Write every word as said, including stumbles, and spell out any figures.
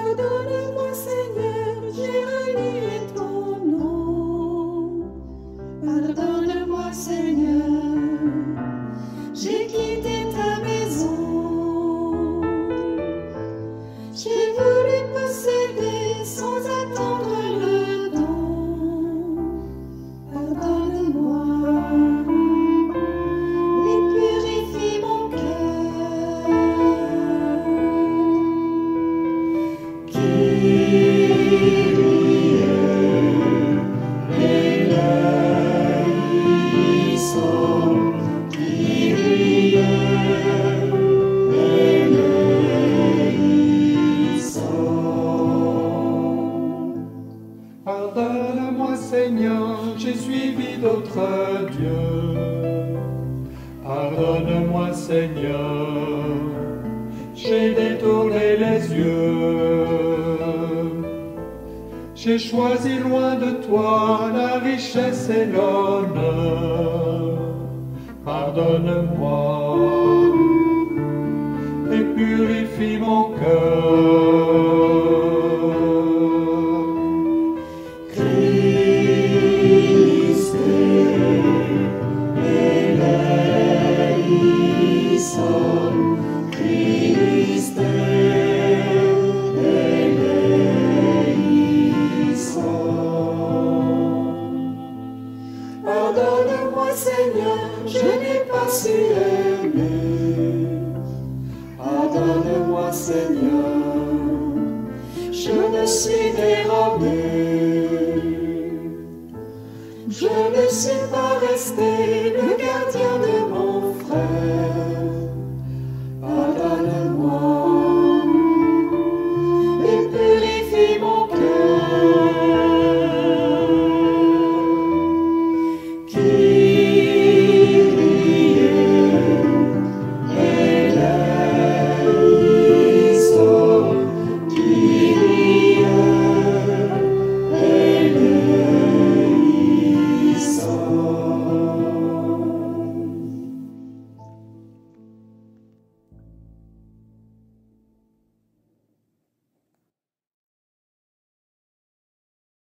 Pardonne-moi, Seigneur, j'ai renié ton nom. Pardonne-moi, Seigneur, j'ai quitté ta maison. J'ai voulu posséder sans attendre le don. Pardonne-moi et purifie mon cœur. Kyrie eleison, Kyrie eleison. Pardonne-moi, Seigneur, j'ai suivi d'autres dieux. Pardonne-moi, Seigneur, j'ai détourné les yeux. J'ai choisi loin de toi la richesse et l'honneur. Pardonne-moi et purifie mon cœur. Christ eleison, Christ eleison. Pardonne-moi, Seigneur, je n'ai pas su aimer. Pardonne-moi, Seigneur, je me suis dérobé. Je ne suis pas resté